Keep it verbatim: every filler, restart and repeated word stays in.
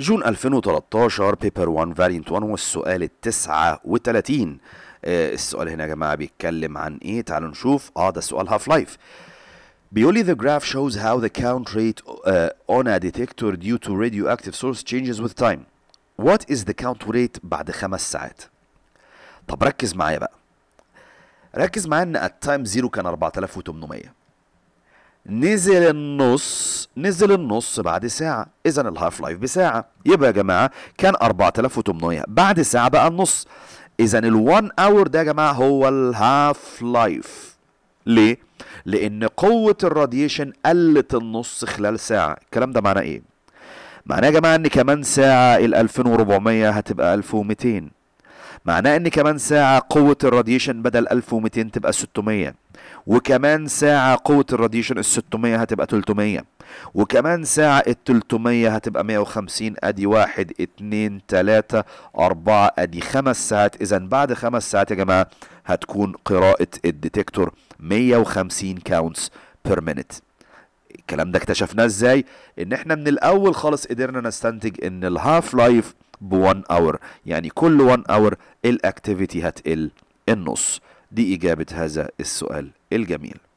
جون ألفين وتلتاشر بيبر واحد فاريانت واحد هو السؤال التسعة وتلاتين. آه السؤال هنا يا جماعة بيتكلم عن ايه؟ تعالوا نشوف. اه ده سؤال هاف لايف. بيقول لي the graph shows how the count rate uh, on a detector due to radioactive source changes with time. What is the count rate بعد خمس ساعات؟ طب ركز معايا بقى. ركز معايا ان التايم زيرو كان أربعة آلاف وتمنمية. نزل النص نزل النص بعد ساعة، إذا الهاف لايف بساعة. يبقى يا جماعة كان أربعة آلاف وتمنمية بعد ساعة بقى النص. إذا الوان اور ده يا جماعة هو الهاف لايف. ليه؟ لأن قوة الراديشن قلت النص خلال ساعة. الكلام ده معناه إيه؟ معناه يا جماعة إن كمان ساعة ال ألفين وأربعمية هتبقى ألف ومتين. معناه إن كمان ساعة قوة الراديشن بدل ألف ومتين تبقى ستمية. وكمان ساعة قوة الراديشن ال ستمية هتبقى تلتمية. وكمان ساعة ال تلتمية هتبقى مية وخمسين. ادي واحد اتنين تلاتة اربعة، ادي خمس ساعات. اذا بعد خمس ساعات يا جماعة هتكون قراءة الديتكتور مية وخمسين كاونتس بير مينيت. الكلام ده اكتشفناه ازاي؟ ان احنا من الاول خالص قدرنا نستنتج ان الهاف لايف ب واحد اور، يعني كل واحد اور الاكتيفيتي هتقل النص. دي اجابة هذا السؤال الجميل.